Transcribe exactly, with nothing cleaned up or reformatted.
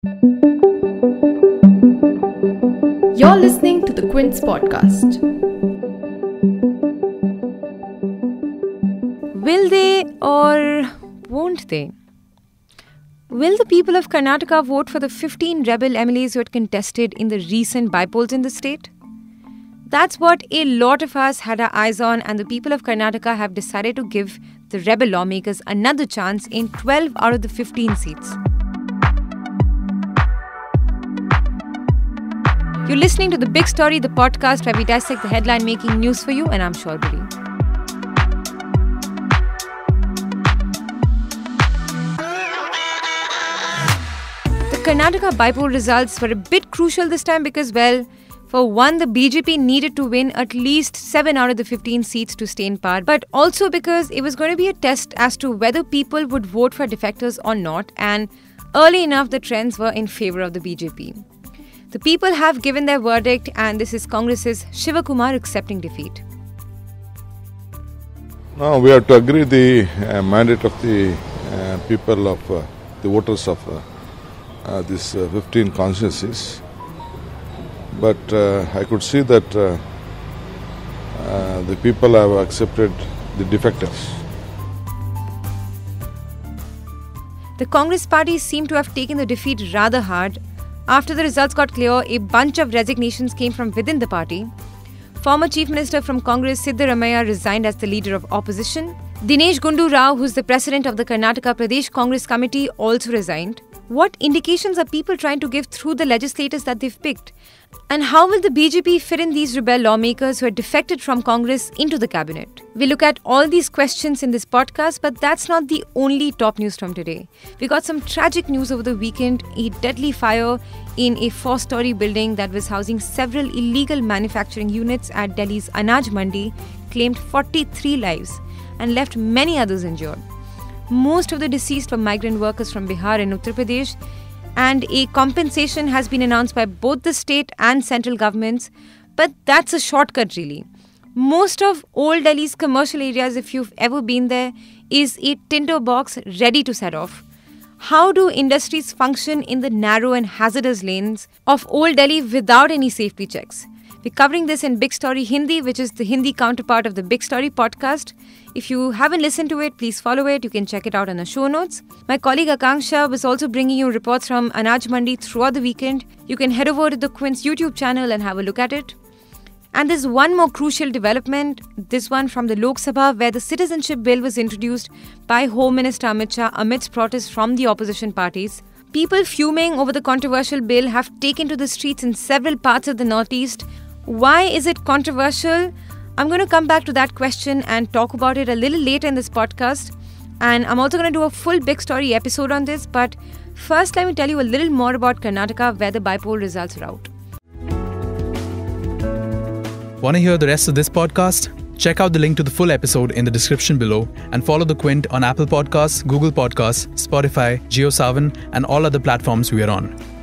You're listening to the Quint's podcast. Will they or won't they? Will the people of Karnataka vote for the fifteen rebel M L As who had contested in the recent bypolls in the state? That's what a lot of us had our eyes on, and the people of Karnataka have decided to give the rebel lawmakers another chance in twelve out of the fifteen seats. You're listening to The Big Story, the podcast where we dissect the headline-making news for you, and I'm Shorbari. The Karnataka bypoll results were a bit crucial this time because, well, for one, the B J P needed to win at least seven out of the fifteen seats to stay in power, but also because it was going to be a test as to whether people would vote for defectors or not, and early enough the trends were in favour of the B J P. The people have given their verdict, and this is Congress's Shivakumar accepting defeat. Now we have to agree the uh, mandate of the uh, people of uh, the voters of uh, uh, these uh, fifteen constituencies. But uh, I could see that uh, uh, the people have accepted the defectors. The Congress party seemed to have taken the defeat rather hard. After the results got clear, a bunch of resignations came from within the party. Former Chief Minister from Congress Siddaramaiah resigned as the leader of opposition. Dinesh Gundu Rao, who's the president of the Karnataka Pradesh Congress Committee, also resigned. What indications are people trying to give through the legislators that they've picked? And how will the B J P fit in these rebel lawmakers who had defected from Congress into the cabinet? We look at all these questions in this podcast, but that's not the only top news from today. We got some tragic news over the weekend. A deadly fire in a four-story building that was housing several illegal manufacturing units at Delhi's Anaj Mandi claimed forty-three lives and left many others injured. Most of the deceased were migrant workers from Bihar and Uttar Pradesh, and a compensation has been announced by both the state and central governments, but that's a shortcut really. Most of Old Delhi's commercial areas, if you've ever been there, is a tinder box ready to set off. How do industries function in the narrow and hazardous lanes of Old Delhi without any safety checks? We're covering this in Big Story Hindi, which is the Hindi counterpart of the Big Story podcast. If you haven't listened to it, please follow it. You can check it out in the show notes. My colleague Akanksha was also bringing you reports from Anaj Mandi throughout the weekend. You can head over to the Quint's YouTube channel and have a look at it. And there's one more crucial development, this one from the Lok Sabha, where the citizenship bill was introduced by Home Minister Amit Shah amidst protests from the opposition parties. People fuming over the controversial bill have taken to the streets in several parts of the northeast. Why is it controversial? I'm going to come back to that question and talk about it a little later in this podcast. And I'm also going to do a full Big Story episode on this. But first, let me tell you a little more about Karnataka, where the bypoll results are out. Want to hear the rest of this podcast? Check out the link to the full episode in the description below and follow The Quint on Apple Podcasts, Google Podcasts, Spotify, JioSaavn, and all other platforms we are on.